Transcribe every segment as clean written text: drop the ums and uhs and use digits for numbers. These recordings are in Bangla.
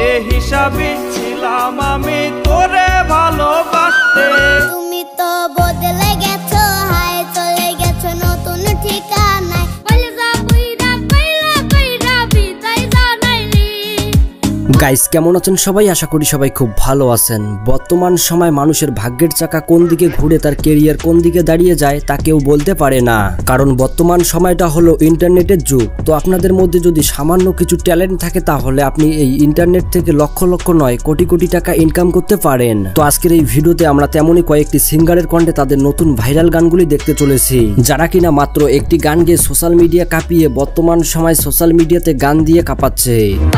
বেহিসাবি ছিলাম আমি তোরে ভালোবাসতে। তুমি তো বদলে গেছো, হায় চলে গেছো নতুন ঠিকানায়। গাইস কেমন আছেন সবাই? আশা করি সবাই খুব ভালো আছেন। বর্তমান সময় মানুষের ভাগ্যের চাকা কোন দিকে ঘুরে তার কেরিয়ার কোন দিকে দাঁড়িয়ে যায় তা কেউ বলতে পারে না, কারণ বর্তমান সময়টা হলো ইন্টারনেটের যুগ। তো আপনাদের মধ্যে যদি সামান্য কিছু ট্যালেন্ট থাকে তাহলে আপনি এই ইন্টারনেট থেকে লক্ষ লক্ষ নয় কোটি কোটি টাকা ইনকাম করতে পারেন। তো আজকের এই ভিডিওতে আমরা তেমনই কয়েকটি সিঙ্গারের কণ্ঠে তাদের নতুন ভাইরাল গানগুলি দেখতে চলেছি, যারা কিনা মাত্র একটি গান গেয়ে সোশ্যাল মিডিয়া কাঁপিয়ে বর্তমান সময় সোশ্যাল মিডিয়াতে গান দিয়ে কাঁপাচ্ছে।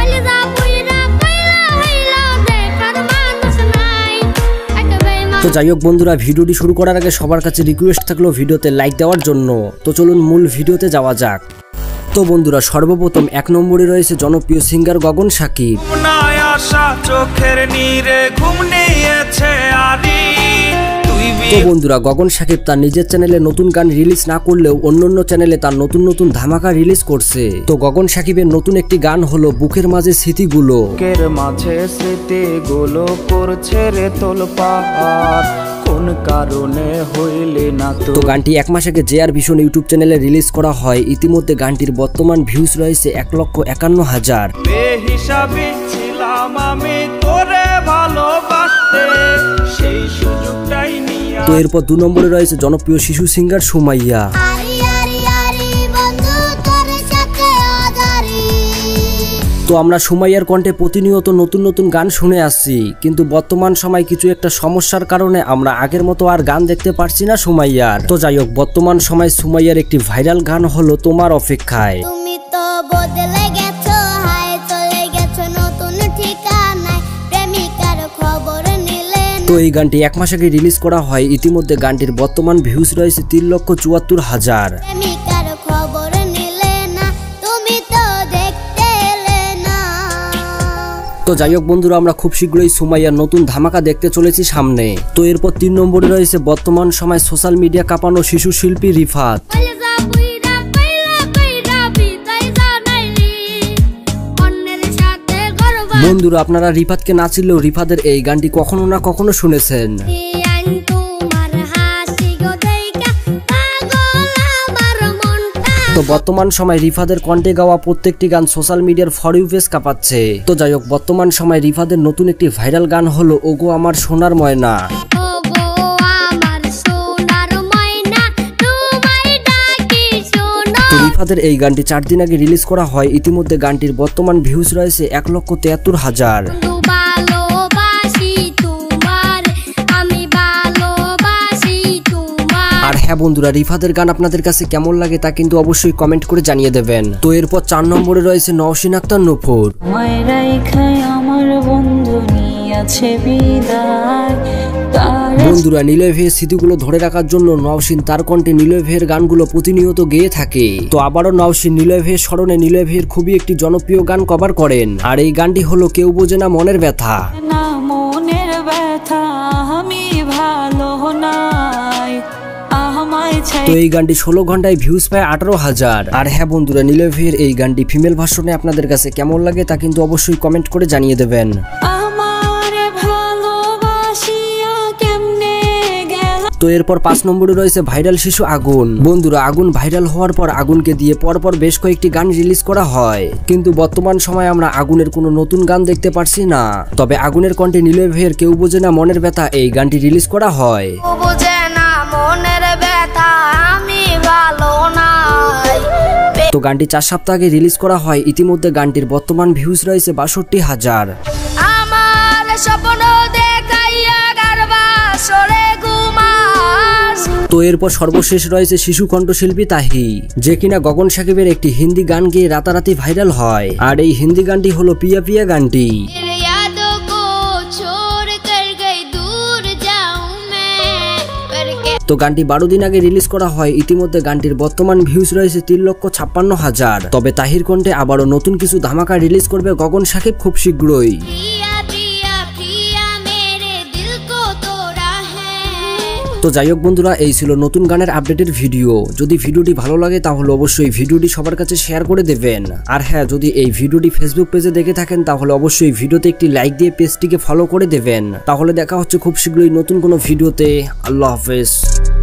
তো যাই হোক বন্ধুরা, ভিডিওটি শুরু করার আগে সবার কাছে রিকোয়েস্ট থাকলো ভিডিওতে লাইক দেওয়ার জন্য। তো চলুন মূল ভিডিওতে যাওয়া যাক। তো বন্ধুরা, সর্বপ্রথম 1 নম্বরে রয়েছে জনপ্রিয় সিঙ্গার গগন সাকিব। তো বন্ধুরা, গগন সাকিব তার নিজের চ্যানেলে নতুন গান রিলিজ না করলেও অন্যান্য চ্যানেলে তার নতুন নতুন ধামাকা রিলিজ করছে। তো গগন সাকিবের নতুন একটি গান হলো বুকের মাঝে স্মৃতিগুলো। বুকের মাঝে স্মৃতিগুলো করছে রে তোলপাড়, কোন কারণে হইলে না তো গানটি 1 মাস আগে জেআর ভিশন ইউটিউব চ্যানেলে রিলিজ করা হয়। ইতিমধ্যে গানটির বর্তমান ভিউজ রয়েছে 1,51,000। বেহিসাবি ছিলাম আমি তোরে ভালোবাসতে, সেই সুযোগটাই নিয়ে। তো এরপর 2 নম্বরে রয়েছে জনপ্রিয় শিশু সিঙ্গার সুমাইয়া। তো আমরা সুমাইয়ার কণ্ঠে প্রতিনিয়ত নতুন নতুন গান শুনে আসছি, কিন্তু বর্তমান সময় কিছু একটা সমস্যার কারণে আমরা আগের মতো আর গান দেখতে পারছি না সুমাইয়ার। তো যাই হোক, বর্তমান সময় সুমাইয়ার একটি ভাইরাল গান হলো তোমার অপেক্ষায়। তুমি তো বদলে গেছো, হায় চলে গেছো নতুন ঠিকানায়, প্রেমিকার খবর নিলে। তো এই গানটি 1 মাস আগে রিলিজ করা হয়। ইতিমধ্যে গানটির বর্তমান ভিউজ রয়েছে 3,74,000। প্রেমিকার খবর নিলে না, তুমি তো দেখতে এলে না। তো যাই হোক বন্ধুরা, আমরা খুব শীঘ্রই সুমাইয়ার নতুন ধামাকা দেখতে চলেছি সামনে। তো এরপর 3 নম্বরে রয়েছে বর্তমান সময় সোশ্যাল মিডিয়া কাঁপানো শিশু শিল্পী রিফাত। বন্ধুরা, আপনারা রিফাতকে না চিনলেও রিফাতের এই গানটি কখনো না কখনো শুনেছেন। তো বর্তমান সময় রিফাতের কণ্ঠে গাওয়া প্রত্যেকটি গান সোশ্যাল মিডিয়ার ফর ইউ পেজ কাঁপাচ্ছে। তো যাই হোক, বর্তমান সময় রিফাতের নতুন একটি ভাইরাল গান হলো ওগো আমার সোনার ময়না। তো রিফাতের এই গানটি 4 দিন আগে রিলিজ করা হয়। ইতিমধ্যে গানটির বর্তমান ভিউজ রয়েছে 1,73,000। আর হ্যাঁ বন্ধুরা, রিফাতের গান আপনাদের কাছে কেমন লাগে তা কিন্তু অবশ্যই কমেন্ট করে জানিয়ে দেবেন। তো এরপর 4 নম্বরে রয়েছে নওশিন আক্তার নূপুর। বন্ধুরা, নিলয় ভাইয়ের স্মৃতিগুলো ধরে রাখার জন্য নওশিন তার কণ্ঠে নিলয় ভাইয়ের গানগুলো প্রতিনিয়ত গেয়ে থাকে। তো আবারও নওশিন নিলয় ভাইয়ের স্মরণে নিলয় ভাইয়ের খুবই একটি জনপ্রিয় গান কভার করেন, আর এই গানটি হলো কেউ বোঝে না মনের ব্যথা। তো এই গানটি 16 ঘন্টায় ভিউজ পায় 18,000। আর হ্যাঁ বন্ধুরা, নিলয় ভাইয়ের এই গানটি ফিমেল ভার্সনে আপনাদের কাছে কেমন লাগে তা কিন্তু অবশ্যই কমেন্ট করে জানিয়ে দেবেন। তো এরপর 5 নম্বরে রয়েছে ভাইরাল শিশু আগুন। বন্ধুরা, আগুন ভাইরাল হওয়ার পর আগুনকে দিয়ে পরপর বেশ কয়েকটি গান রিলিজ করা হয়, কিন্তু বর্তমান সময় আমরা আগুনের কোনো নতুন গান দেখতে পারছি না। তবে আগুনের কণ্ঠে নিলয় ভাইয়ের কেউ বোঝে না মনের ব্যথা এই গানটি রিলিজ করা হয়। তো গানটি 4 সপ্তাহ আগে রিলিজ করা হয়। ইতিমধ্যে গানটির বর্তমান ভিউজ রয়েছে 62,000। তো এরপর সর্বশেষ রয়েছে শিশু কণ্ঠশিল্পী তাহি, যে কিনা গগন সাকিবের একটি হিন্দি গান গেয়ে রাতারাতি ভাইরাল হয়। আর এই হিন্দি গানটি হলো পিয়া পিয়া গানটি। তো গানটি 12 দিন আগে রিলিজ করা হয়। ইতিমধ্যে গানটির বর্তমান ভিউজ রয়েছে 3,56,000। তবে তাহির কণ্ঠে আবারও নতুন কিছু ধামাকা রিলিজ করবে গগন সাকিব খুব শীঘ্রই। তো তো যাই হোক বন্ধুরা, এই ছিল নতুন গানের আপডেটের ভিডিও। যদি ভিডিওটি ভালো লাগে তাহলে অবশ্যই ভিডিওটি সবার কাছে শেয়ার করে দেবেন। আর হ্যাঁ, যদি এই ভিডিওটি ফেসবুক পেজে দেখে থাকেন তাহলে অবশ্যই ভিডিওতে একটি লাইক দিয়ে পেজটিকে ফলো করে দেবেন। তাহলে দেখা হচ্ছে খুব শীঘ্রই নতুন কোনো ভিডিওতে। আল্লাহ হাফেজ।